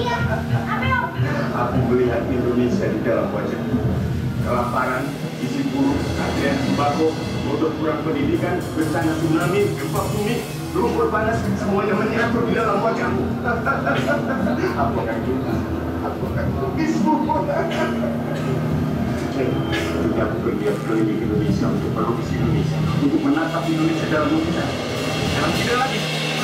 Aku melihat Indonesia di dalam wajahmu. Kelaparan, gizi buruk, antrian sembako, bodoh kurang pendidikan, bencana tsunami, gempa bumi, lumpur panas, semuanya menyatu di dalam wajahmu. Aku akan lukismu. Jadi aku bergiat keliling Indonesia untuk melukis Indonesia, untuk menatap Indonesia dalam lukisan. Jangan tidak lagi.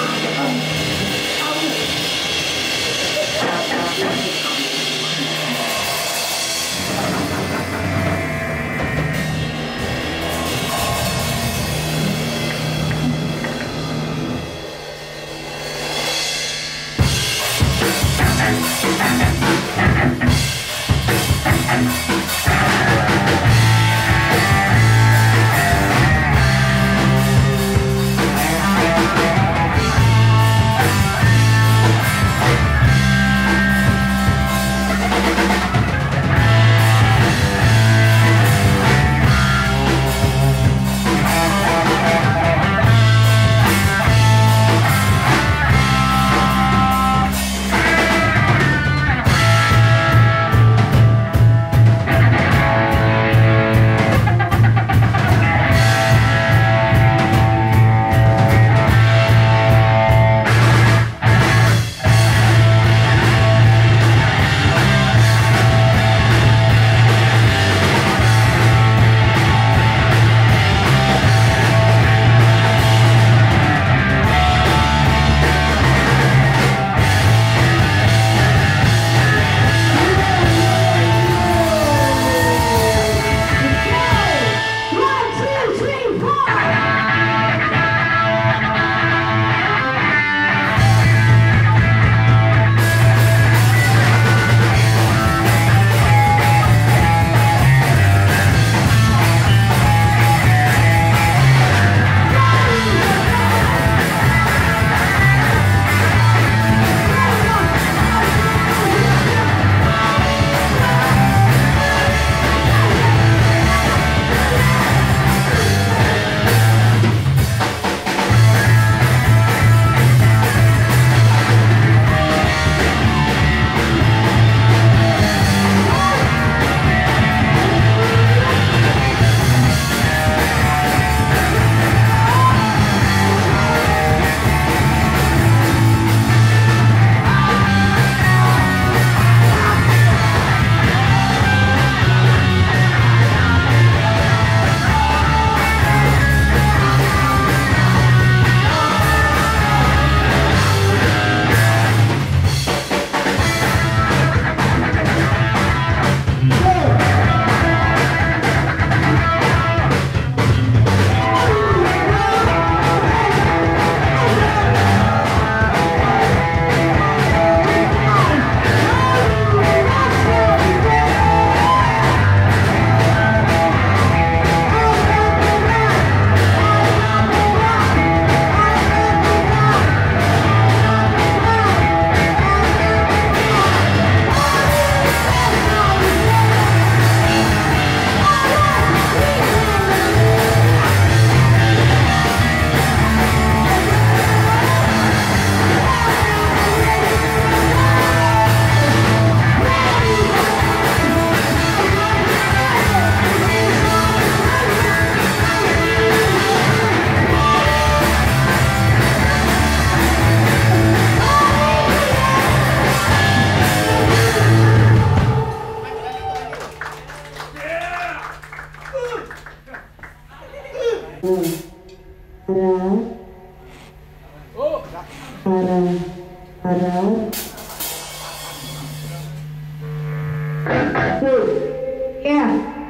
Ya,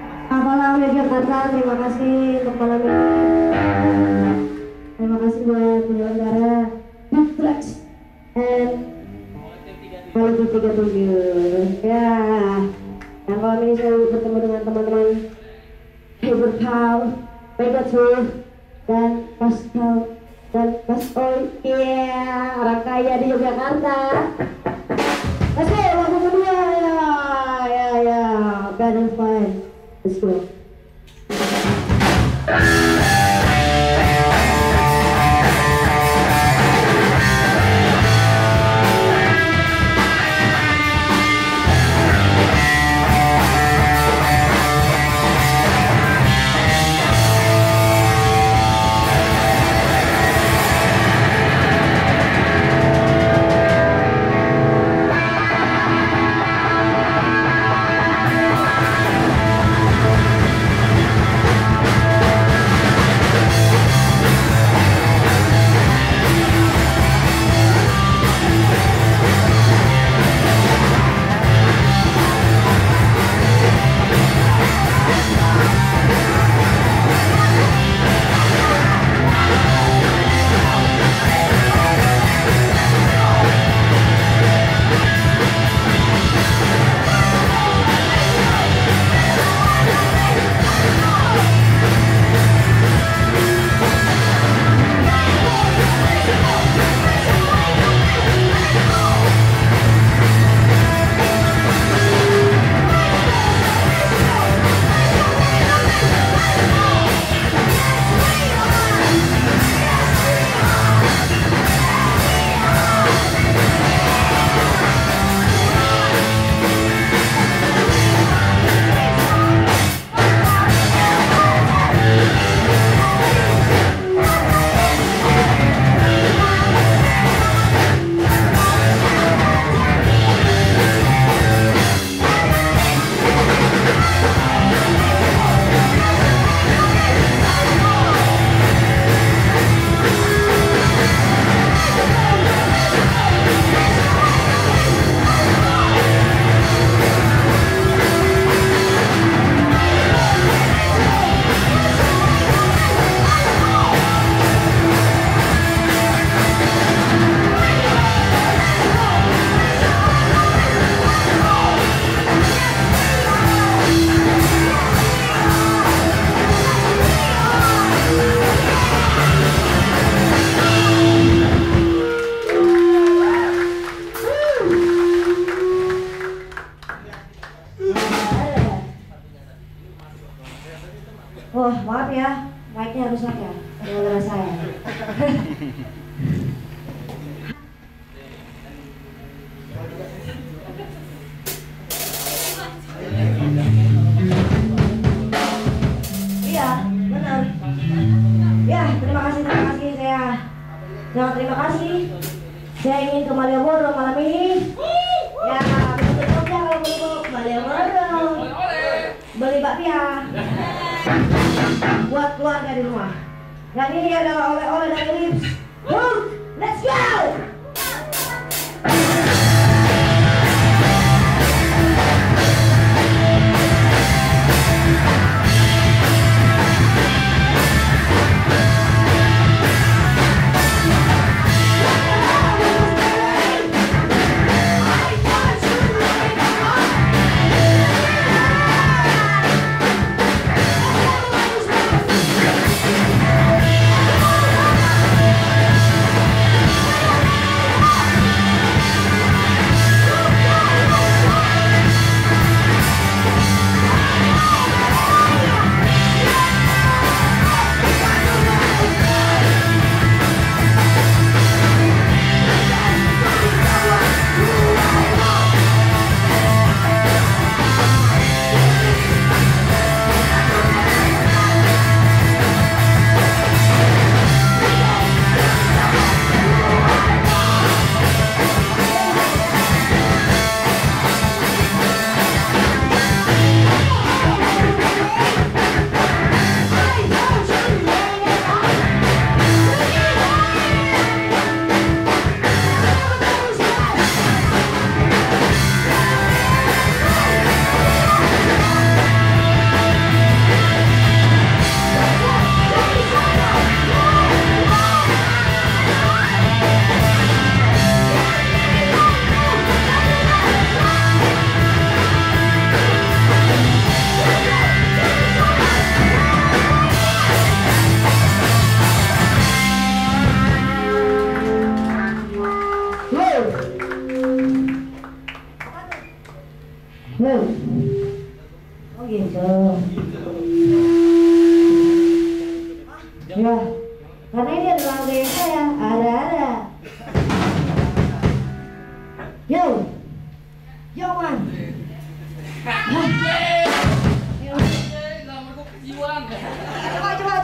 Kapal Jakarta, terima kasih untuk malam ini. Terima kasih buat penyelenggara Big Flex and Quality 37. Ya, dan malam ini saya bertemu dengan teman-teman Hubert Paul, Megatron, dan Pascal dan Mas Oi. Iya, orang kaya di Yogyakarta. Let's go, lagu kedua ya, bad and fine. Let's go. ya, mic-nya rusak ya, gara-gara saya. Iya, benar. Ya, terima kasih terima kasih. Saya ingin ke Malioboro malam ini. Ya, betul ya kalau mau ke Malioboro. Beli bakpia buat keluarga di rumah. Dan ini adalah oleh-oleh dari Lips. Let's go! Oh gitu. Ya, karena ini adalah gaya saya. Ada. Yo man. Coba.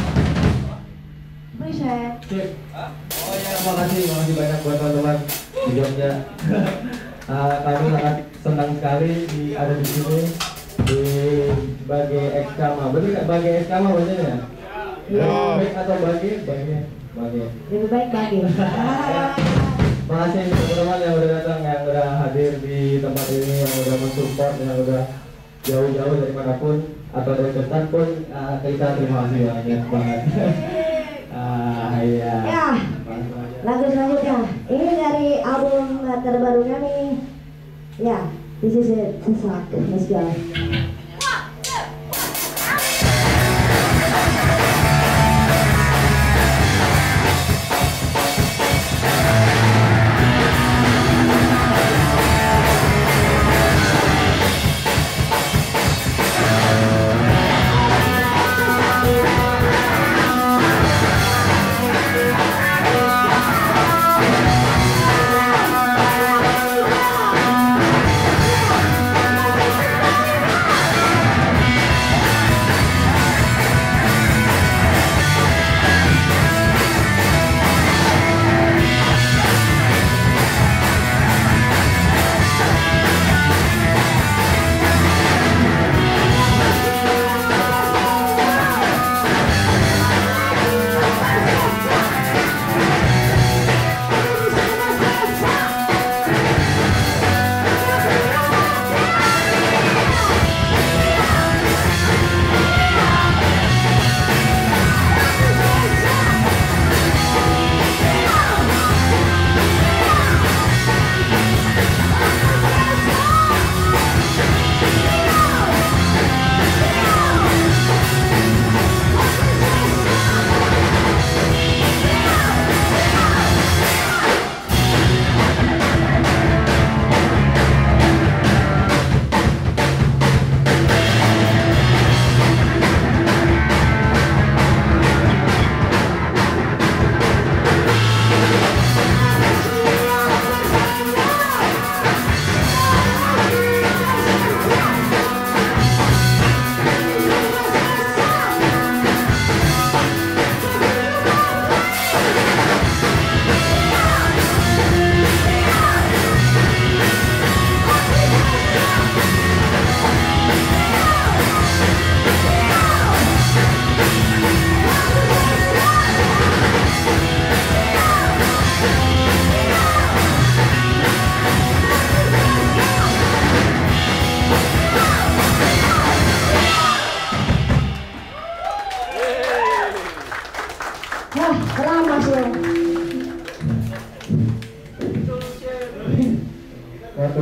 Reset. Oh ya, makasih banyak buat teman-teman di Jogja. Kami sangat senang sekali ada di sini di Bage Ekskama. Betul nggak Bage Ekskama bacanya? Baik atau Bage? Lebih baik Bage. Makasih teman-teman yang udah datang, yang udah hadir di tempat ini, yang udah mensupport, yang udah jauh-jauh dari manapun atau dari dekat pun, kita terima kasih banyak banget. Iya. Ya, lagu selanjutnya ini dari album terbaru kami. Ya, this is it. Let's go.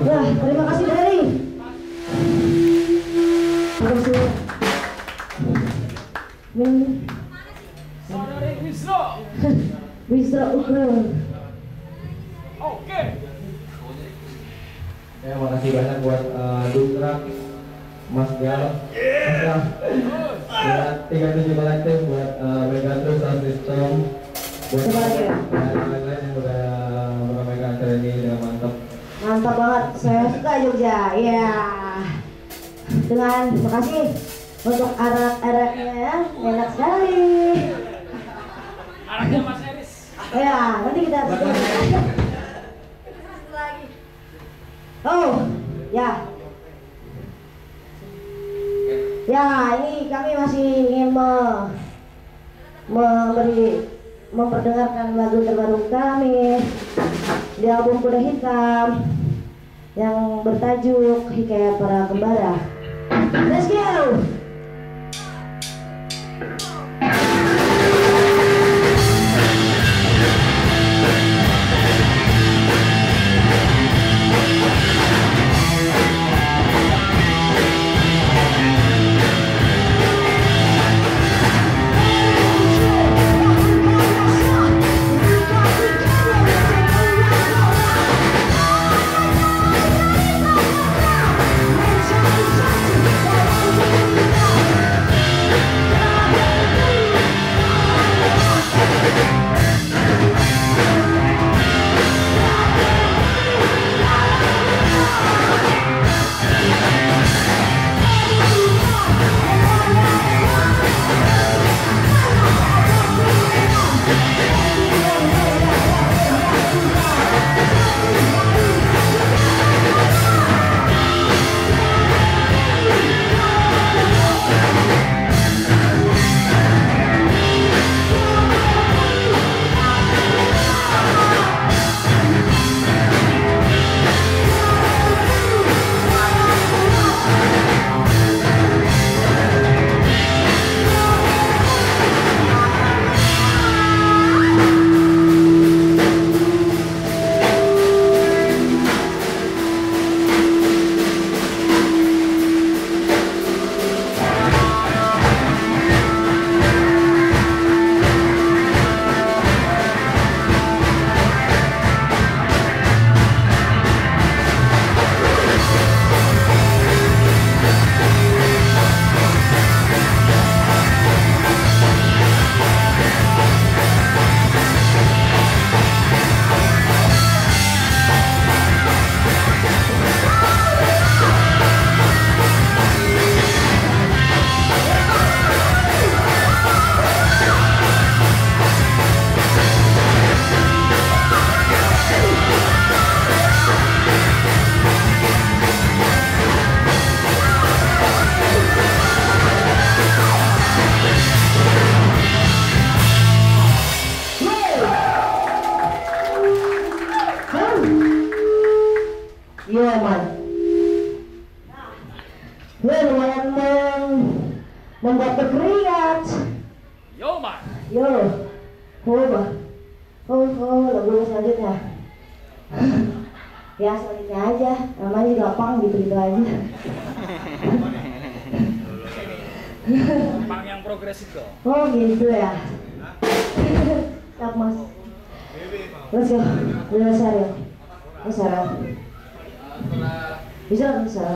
Wah, terima kasih Dari. Terima kasih. Saudari Wisro. Bisa ukuran. Oke. Ya, makasih banyak buat Dukrak, Mas Gal, buat 37 kolektif, buat Megatrus Sound System, buat lain-lain yang udah meramaikan acara ini dengan mantap. Mantap banget, saya suka Jogja. Ya, dengan makasih untuk arak-araknya, enak sekali. Araknya Mas Eris. Ya, nanti kita Oh, ya. Ya, ini kami masih ingin memperdengarkan lagu terbaru kami di album Kuda Hitam yang bertajuk Hikayat Para Kembara. Let's go! Iya man. Gue lumayan membuat berkeringat. Yo, man. Yo, coba. Lagu selanjutnya. Ya selanjutnya aja, namanya gampang gitu aja. Bang yang progresif dong. Oh gitu ya. Siap mas. Let's go. Udah serius. Bisa.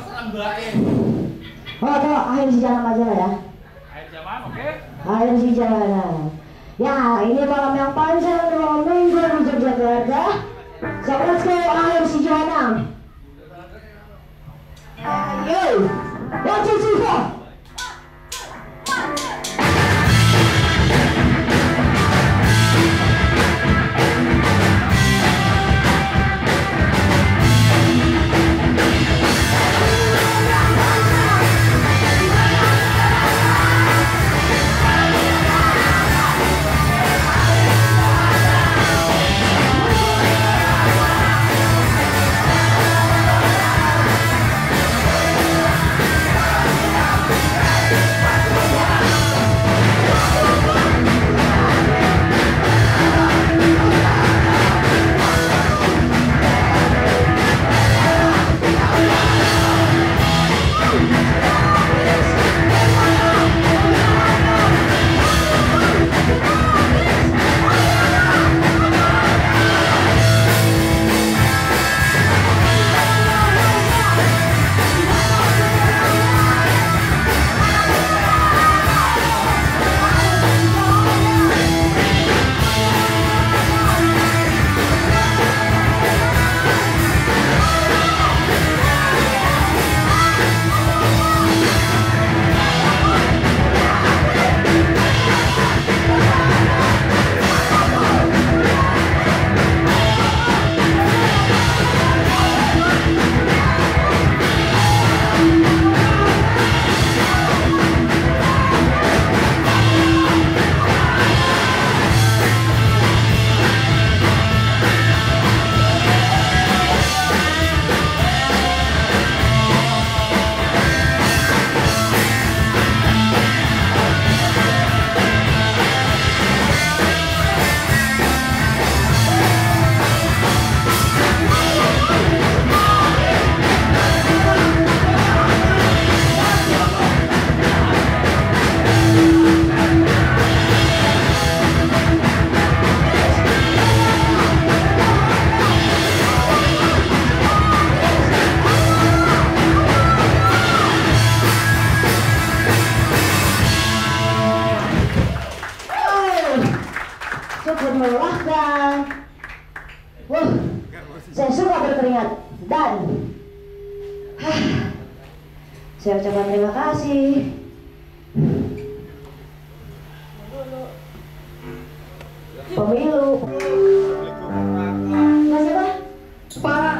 Oh, atau akhir si jalan aja lah ya. Akhir zaman, oke? Akhir si jalan. Ya, ini malam yang panjang dua minggu di Yogyakarta. So let's go akhir si jalan. Ayo, 1, 2, 3, 4. Saya ucapkan terima kasih. Pemilu. Mas apa? Farah.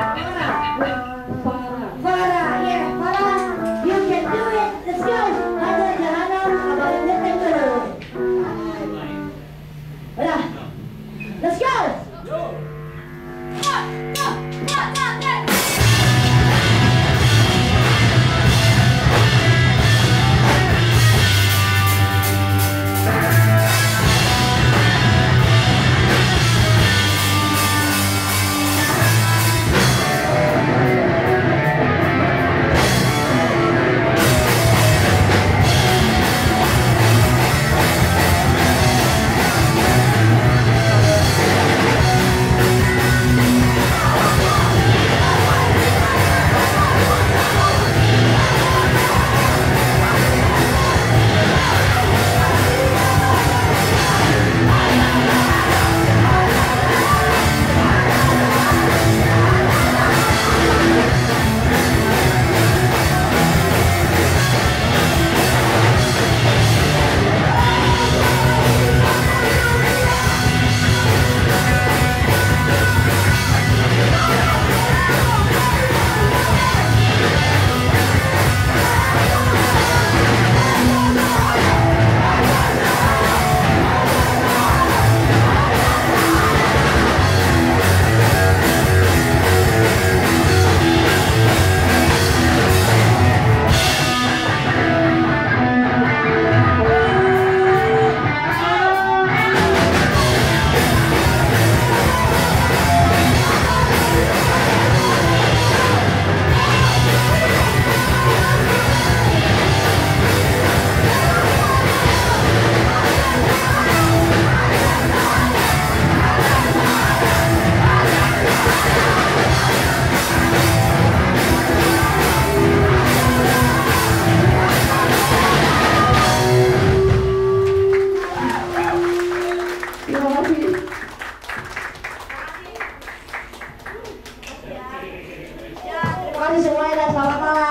Farah, ya Farah. You can do it. Let's go. Ada jahanam, abang nyetem dulu. Udah. Let's go. Terima kasih semuanya dan selamat malam.